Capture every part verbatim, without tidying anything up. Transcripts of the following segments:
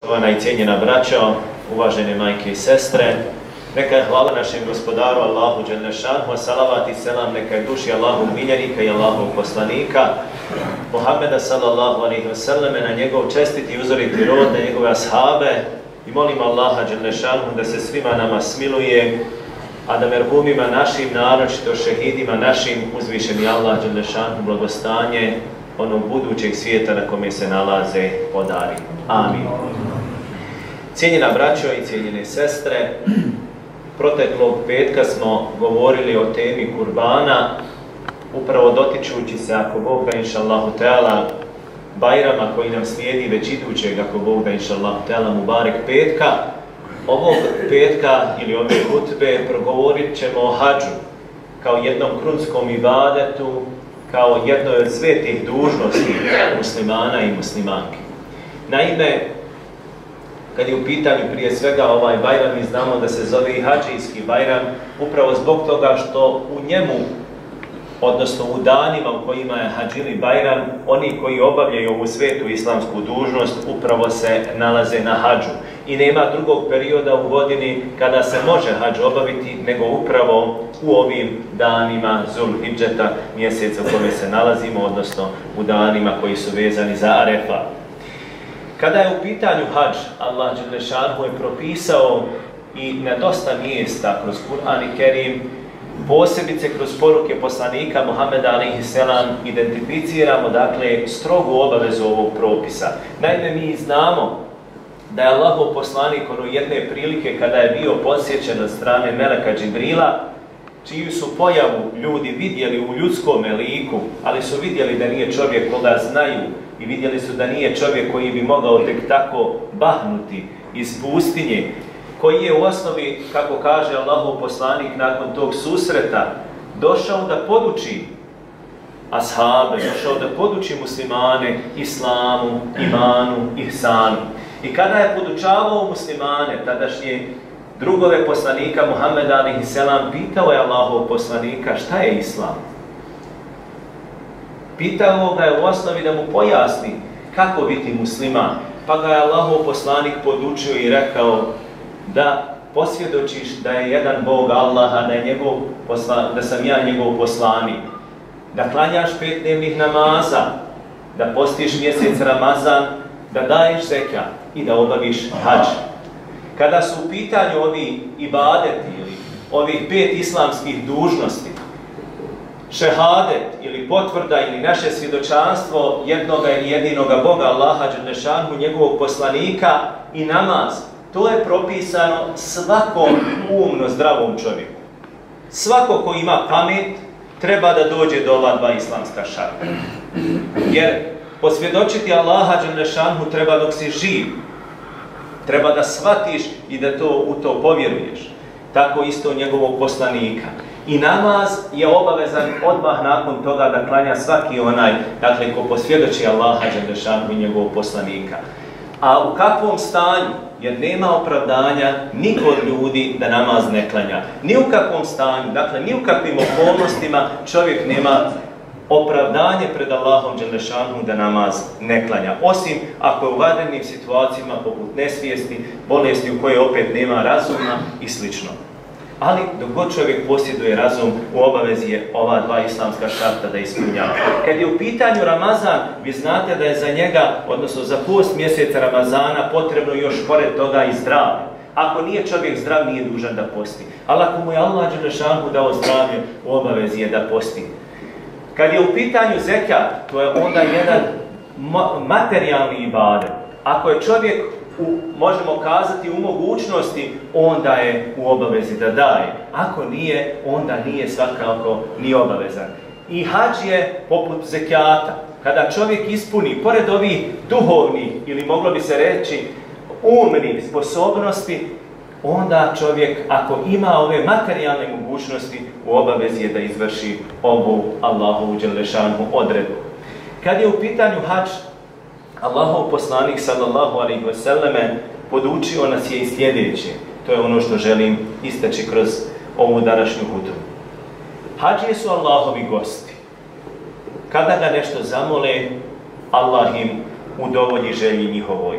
Poštovana i cijenjena braćo, uvažene majke i sestre, neka je hvala našem gospodaru Allahu Đelešanhu, a salavat i selam neka je duši Allahu miljenika i Allahu poslanika Muhammeda sallallahu alejhi ve selleme, na njegov čestiti i uzoriti rod, na njegove ashabe, i molim Allaha Đelešanhu da se svima nama smiluje, a da merhumima našim, naročito šehidima našim, uzvišeni Allah Đelešanhu blagostanje onog budućeg svijeta na kome se nalaze podari. Amin. Cijenjena braćo i cijenjene sestre, proteklog petka smo govorili o temi kurbana, upravo dotičući se, ako Bog da inša Allahu Teala, Bajrama koji nam slijedi već idućeg, ako Bog da inša Allahu Teala, Mubarek petka. Ovog petka ili ove hutbe progovorit ćemo o hadžu kao jednom krunskom ibadetu, kao jednoj od svetih dužnosti muslimana i muslimanki. Naime, kad je u pitanju prije svega ovaj Bajram, mi znamo da se zove i hadžijski Bajram, upravo zbog toga što u njemu, odnosno u danima u kojima je hadžili Bajram, oni koji obavljaju ovu svetu islamsku dužnost upravo se nalaze na hadžu. I nema drugog perioda u godini kada se može hadž obaviti nego upravo u ovim danima Zulhidžeta, mjeseca u kome se nalazimo, odnosno u danima koji su vezani za Arefa. Kada je u pitanju hadž, Allah Đelešanhu je propisao i na dosta mjesta kroz Kur'an i Kerim, posebice kroz poruke poslanika Muhameda alejhi selam, identificiramo dakle strogu obavezu ovog propisa. Naime, mi znamo da je Allahov poslanik ono jedne prilike kada je bio posjećen od strane Meleka Džibrila, čiju su pojavu ljudi vidjeli u ljudskom liku, ali su vidjeli da nije čovjek koga znaju i vidjeli su da nije čovjek koji bi mogao tek tako bahnuti iz pustinje, koji je u osnovi, kako kaže Allahov poslanik, nakon tog susreta došao da poduči ashabe, došao da poduči muslimane islamu, imanu, ihsanu. I kada je podučavao muslimane, tadašnje drugove poslanika Muhammeda alejhi selam, pitao je Allahov poslanika šta je islam. Pitao ga je u osnovi da mu pojasni kako biti musliman. Pa ga je Allahov poslanik podučio i rekao da posvjedočiš da je jedan Bog Allah, da, je njegov posla, da sam ja njegov poslanik, da klanjaš pet dnevnih namaza, da postiš mjesec Ramazan, da daješ zekat i da obaviš hadž. Kada su u pitanju ovi ibadeti ili ovih pet islamskih dužnosti, šehadet ili potvrda ili naše svjedočanstvo jednoga i jedinoga Boga Allaha Đelešanhu, njegovog poslanika, i namaz, to je propisano svakom umno zdravom čovjeku. Svako ko ima pamet treba da dođe do ova dva islamska šarta. Jer posvjedočiti Allaha Đelešanhu treba dok si živ. Treba da shvatiš i da to, u to povjeruješ. Tako isto njegovog poslanika. I namaz je obavezan odmah nakon toga da klanja svaki onaj, dakle, ko posvjedoči Allaha Đelešanhu i njegovog poslanika. A u kakvom stanju? Jer nema opravdanja niko od ljudi da namaz ne klanja. Ni u kakvom stanju, dakle, ni u kakvim okolnostima čovjek nema opravdanje pred Allahom Đelešanhu da namaz ne klanja. Osim ako je u vanrednim situacijama poput nesvijesti, bolesti u kojoj opet nema razuma i slično. Ali dok god čovjek posjeduje razum, u obavezi je ova dva islamska šarta da ispunjava. Kad je u pitanju Ramazan, vi znate da je za njega, odnosno za post mjeseca Ramazana, potrebno još pored toga i zdravlje. Ako nije čovjek zdrav, nije dužan da posti. Ali ako mu je Allah Đelešanhu dao zdravlje, u obavezi je da posti. Kad je u pitanju zekat, to je onda jedan materijalni ibadet. Ako je čovjek, u, možemo kazati, u mogućnosti, onda je u obavezi da daje. Ako nije, onda nije svakako ni obavezan. I hadž je poput zekata. Kada čovjek ispuni, pored ovih duhovnih, ili moglo bi se reći umnih sposobnosti, onda čovjek, ako ima ove materijalne mogućnosti, u obavezi je da izvrši ovu Allahovu Đelešanhu odredbu. Kad je u pitanju hadž, Allahov poslanik sallallahu alejhi ve selleme podučio nas je i sljedeće. To je ono što želim istaći kroz ovu današnju hutbu. Hadžije su Allahovi gosti. Kada ga nešto zamole, Allah im udovolji želji njihovoj.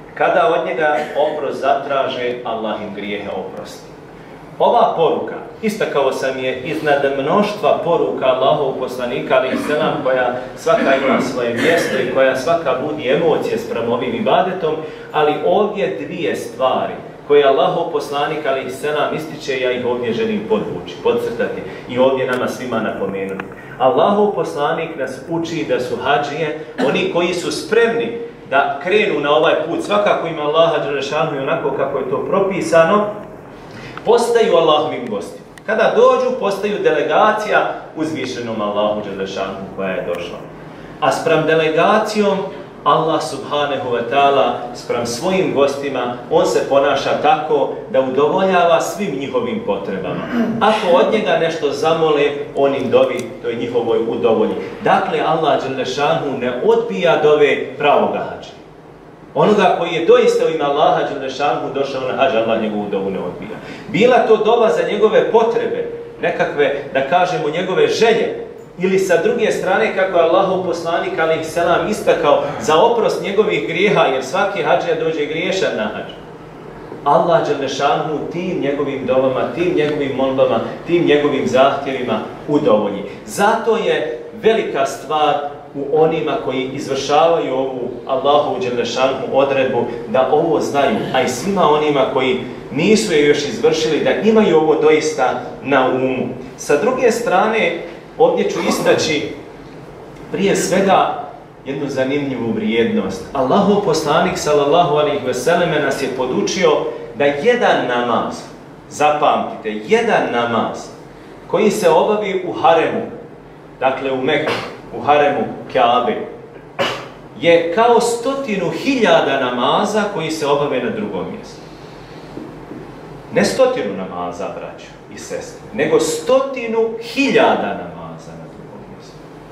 kada od njega oprost zatraže, Allah im grijehe oprosti. Ova poruka, istakao sam je iznad mnoštva poruka Allahovog poslanika, ali i selam, koja svaka ima svoje mjesto i koja svaka budi emocije spram ovim ibadetom, ali ovdje dvije stvari koje Allahov poslanik, ali i selam, ističe, ja ih ovdje želim podvući, podcrtati i ovdje nama svima napomenuti. Allahov poslanik nas uči da su hadžije oni koji su spremni da krenu na ovaj put, svakako ima Allaha dželešanu i onako kako je to propisano, postaju Allahovim gostima. Kada dođu, postaju delegacija uzvišenom Allahu dželešanu koja je došla. A spram delegacijom Allah subhanahu wa ta'ala spram svojim gostima, on se ponaša tako da udovoljava svim njihovim potrebama. Ako od njega nešto zamole, on im dovi, to je njihovoj udovolji. Dakle, Allah dželešanu ne odbija dove pravoga hađa. Onoga koji je doista u ime Allaha dželešanu došao na hađ, Allah njegovu dovu ne odbija. Bila to dova za njegove potrebe, nekakve, da kažemo, njegove želje, ili sa druge strane, kako je Allahov poslanik alejhi selam istakao, za oprost njegovih grijeha, jer svaki hadžija dođe griješan na hadž. Allah dželešanu tim njegovim dovama, tim njegovim molbama, tim njegovim zahtjevima udovolji. Zato je velika stvar u onima koji izvršavaju ovu Allahovu dželešanu odredbu da ovo znaju, a i svima onima koji nisu je još izvršili da imaju ovo doista na umu. Sa druge strane, ovdje ću istaći prije svega jednu zanimljivu vrijednost. Allahov poslanik sallallahu alejhi ve selleme nas je podučio da jedan namaz, zapamtite, jedan namaz koji se obavi u haremu, dakle u Meku, u haremu Kaabe, je kao stotinu hiljada namaza koji se obave na drugom mjestu. Ne stotinu namaza, braćo i sestre, nego stotinu hiljada namaza na drugom mjestu.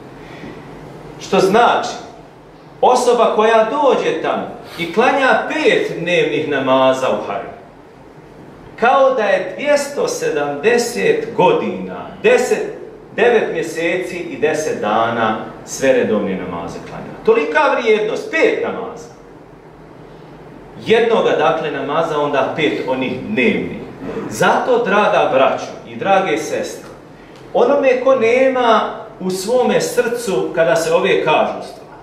Što znači, osoba koja dođe tamo i klanja pet dnevnih namaza u haremu, kao da je dvjesto sedamdeset godina, devet mjeseci i deset dana sve redovne namaze klanja. Tolika vrijednost, pet namaza. Jednoga, dakle, namaza, onda pet onih dnevnih. Zato, draga braćo i drage sestre, onome ko nema u svome srcu, kada se ove kažu stvari,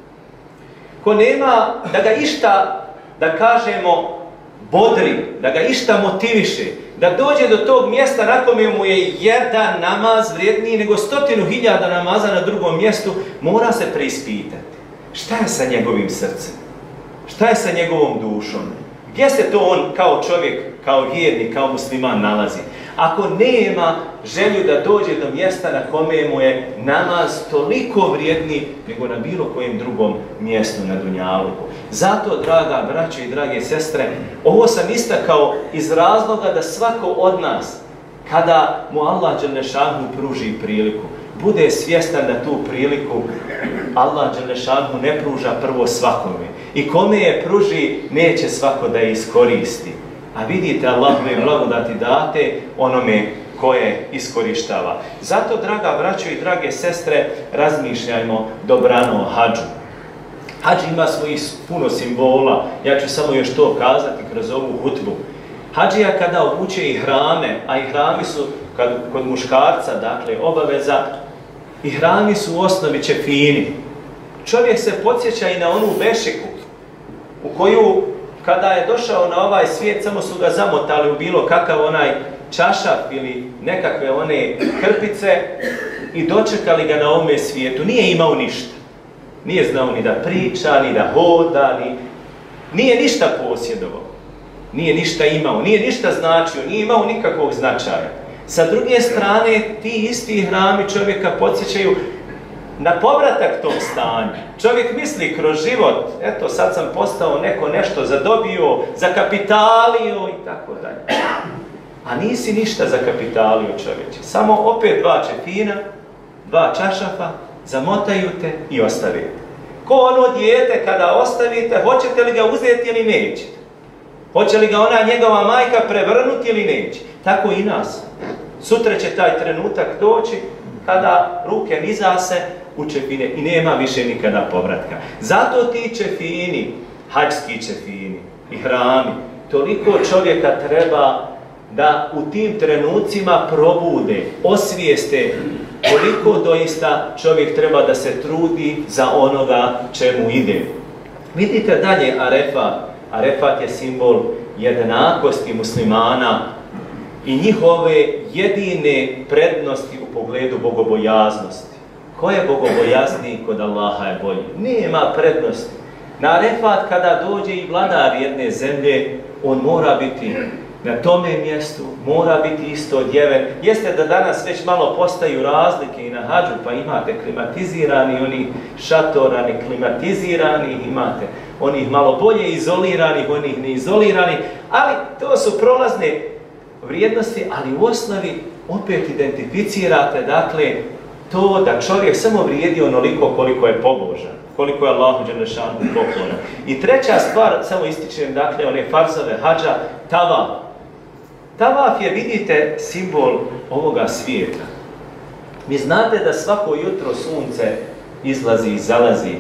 ko nema da ga išta, da kažemo, bodri, da ga išta motiviše, da dođe do tog mjesta na kome mu je jedan namaz vrijedniji nego stotinu hiljada namaza na drugom mjestu, mora se preispitati. Šta je sa njegovim srcem? Šta je sa njegovom dušom? Gdje se to on kao čovjek, kao vjernik, kao musliman nalazi? Ako nema želju da dođe do mjesta na kome mu je namaz toliko vrijedniji nego na bilo kojem drugom mjestu na dunjaluku. Zato, draga braćo i drage sestre, ovo sam istakao iz razloga da svako od nas, kada mu Allah dželešanu pruži priliku, bude svjestan da tu priliku Allah dželešanu ne pruža prvo svakome. I kome je pruži, neće svako da je iskoristi. A vidite, Allahove blagodati date onome koje iskorištava. Zato, draga braćo i drage sestre, razmišljajmo dobrano o hadžu. Hadž ima svojih puno simbola, ja ću samo još to kazati kroz ovu hutbu. Hadžija kada obuče ihrame, a ihrami su kad, kod muškarca, dakle, obaveza, ihrami su u osnovi čefini. Čovjek se podsjeća i na onu bešiku, u koju, kada je došao na ovaj svijet, samo su ga zamotali u bilo kakav onaj čašaf ili nekakve one krpice i dočekali ga na ovome svijetu. Nije imao ništa. Nije znao ni da priča, ni da hoda, ni... nije ništa posjedovao. Nije ništa imao, nije ništa značio, nije imao nikakvog značaja. Sa druge strane, ti isti hrami čovjeka podsjećaju na povratak tom stanju. Čovjek misli kroz život, eto sad sam postao neko nešto zadobio, zakapitalio i tako dalje. A nisi ništa zakapitalio, čovječe. Samo opet dva čefina, dva čašafa, zamotaju te i ostavite. Ko ono dijete kada ostavite, hoćete li ga uzeti ili nećete? Hoće li ga ona njegova majka prevrnuti ili neće? Tako i nas. Sutra će taj trenutak doći kada ruke nizase u čefine i nema više nikada povratka. Zato ti čefini, hađski ćefini i hrami, toliko čovjeka treba da u tim trenucima probude, osvijeste koliko doista čovjek treba da se trudi za onoga čemu ide. Vidite dalje Arefat. Arefat je simbol jednakosti muslimana i njihove jedine prednosti u pogledu bogobojaznosti. Ko je bogobojazniji kod Allaha je bolji? Nema prednosti. Na Arefat kada dođe i vladar jedne zemlje, on mora biti na tome mjestu, mora biti isto odjeven. Jeste da danas već malo postaju razlike i na hađu, pa imate klimatizirani, onih šatorani, klimatizirani, imate onih malo bolje izoliranih, onih neizoliranih, ali to su prolazne vrijednosti, ali u osnovi opet identificirate, dakle, to da čovjek samo vrijedi onoliko koliko je pobožan, koliko je Allahu dželešanu poklonan. I treća stvar, samo ističem, dakle, one farzove hađa, tavaf. Tavaf je, vidite, simbol ovoga svijeta. Vi znate da svako jutro sunce izlazi i zalazi.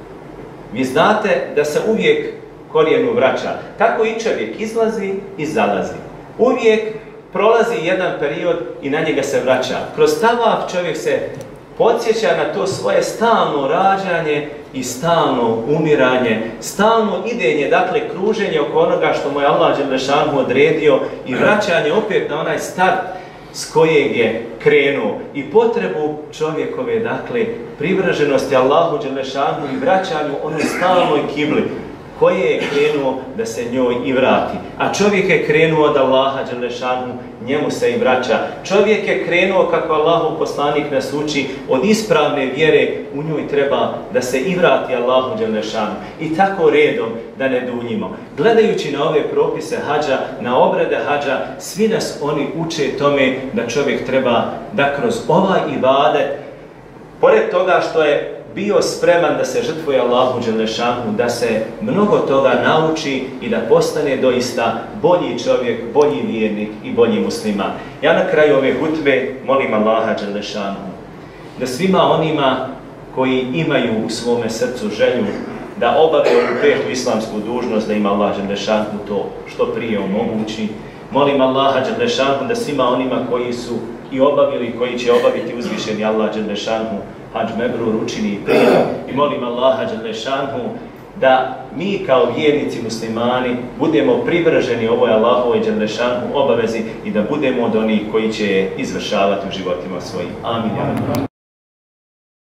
Vi znate da se uvijek korijenu vraća. Tako i čovjek izlazi i zalazi. Uvijek prolazi jedan period i na njega se vraća. Kroz tavaf čovjek se podsjeća na to svoje stalno rađanje i stalno umiranje, stalno idenje, dakle kruženje oko onoga što mu je Allah dželešanu odredio i vraćanje opet na onaj start s kojeg je krenuo i potrebu čovjekove, dakle, privrženosti Allahu dželešanu i vraćanju onoj stalnoj kibli koje je krenuo da se njoj i vrati. A čovjek je krenuo od Allaha dželešanu, njemu se i vraća. Čovjek je krenuo, kako Allahov poslanik nas uči, od ispravne vjere, u njoj treba da se i vrati Allahu dželešanu. I tako redom da ne duljimo. Gledajući na ove propise hađa, na obrede hađa, svi nas oni uče tome da čovjek treba da kroz ovaj ibadet, pored toga što je bio spreman da se žrtvuje Allahu dželešanu, da se mnogo toga nauči i da postane doista bolji čovjek, bolji vjernik i bolji musliman. Ja na kraju ove hutbe molim Allaha dželešanu da svima onima koji imaju u svome srcu želju da obave ovu petu islamsku dužnost, da im Allah dželešanu to što prije omogući. Molim Allaha dželešanu da svima onima koji su i obavili, koji će obaviti uzvišeni Allah dželešanu hađ mebrur učini i prije. I molim Allaha dželešanu da mi kao vjernici muslimani budemo privrženi ovoj Allahovoj dželešanu obavezi i da budemo od onih koji će je izvršavati u životima svojim. Amin.